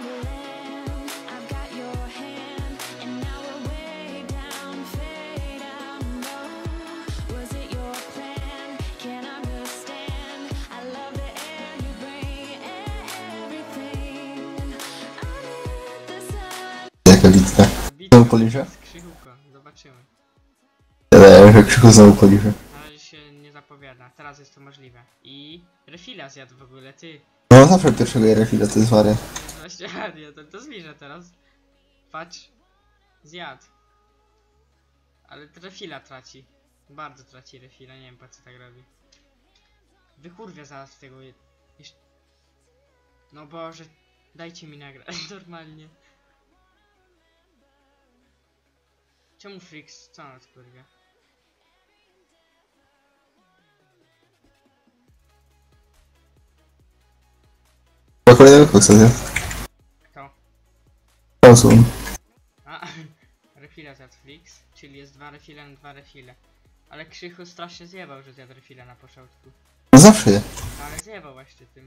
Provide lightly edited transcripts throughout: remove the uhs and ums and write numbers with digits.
Jaka bitka? Znowu policzę? Krzychuko, zobaczymy. Że Krzychu znowu policzę. Na razie się nie zapowiada, teraz jest to możliwe. I refila zjadł w ogóle, ty. No zawsze pierwszego refila to jest wariant. Właśnie, nie, to zbliżę teraz. Patrz. Zjadł. Ale refila traci. Bardzo traci refila, nie wiem po co tak robi. Wykurwia zaraz tego jeszcze. No Boże, dajcie mi nagrać normalnie. Czemu Frix? Co on odkurwia? Do kolejnego koksa zjadł. Kto? Konsum. A, refila zjadł Frix, czyli jest 2 refile na 2 refile. Ale Krzychu strasznie zjebał, że zjadł refila na początku. No zawsze je. Ale zjebał właśnie tym.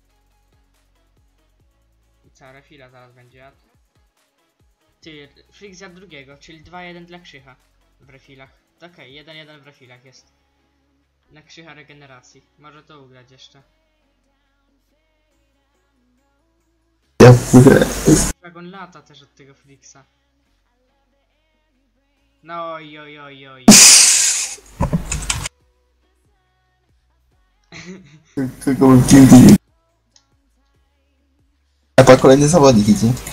I co, refila zaraz będzie jadł. Ty, Frix zjadł drugiego, czyli 2-1 dla Krzycha w refilach. Okej, 1-1 w refilach jest. Na Krzycha regeneracji. Może to ugrać jeszcze. Ja mówię. Jak on lata też od tego Frixa. No oj oj oj oj. Kogo bym dzięki. A pa kolejny zawodnik idzie.